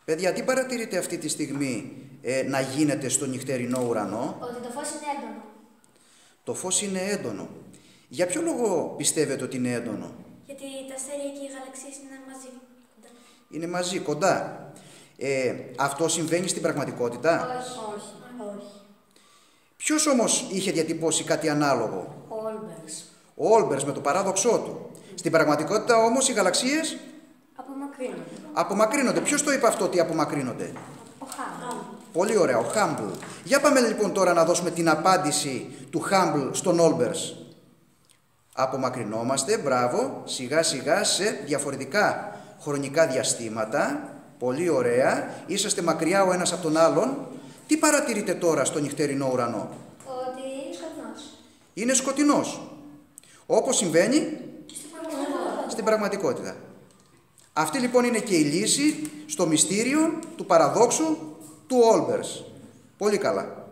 Παιδιά, τι παρατηρείτε αυτή τη στιγμή να γίνεται στο νυχτερινό ουρανό? Ότι το φως είναι έντονο. Το φως είναι έντονο. Για ποιο λόγο πιστεύετε ότι είναι έντονο? Γιατί τα αστέρια και οι γαλαξίες είναι μαζί. Είναι μαζί, κοντά. Αυτό συμβαίνει στην πραγματικότητα? Όχι. Ποιος όμως είχε διατυπώσει κάτι ανάλογο? Ο Όλμπερς με το παράδοξό του. Στην πραγματικότητα όμως οι γαλαξίες απομακρύνονται. Ποιος το είπε αυτό ότι απομακρύνονται? Ο Χάμπλ. Πολύ ωραία, ο Χάμπλ. Για πάμε λοιπόν τώρα να δώσουμε την απάντηση του Χάμπλ στον Όλμπερς. Απομακρυνόμαστε, μπράβο, σιγά σιγά σε διαφορετικά χρονικά διαστήματα. Πολύ ωραία. Είσαστε μακριά ο ένας από τον άλλον. Τι παρατηρείτε τώρα στο νυχτερινό ουρανό? Ότι είναι σκοτεινός. Είναι σκοτεινός. Όπως συμβαίνει στην πραγματικότητα. Αυτή λοιπόν είναι και η λύση στο μυστήριο του παραδόξου του Όλμπερς. Πολύ καλά.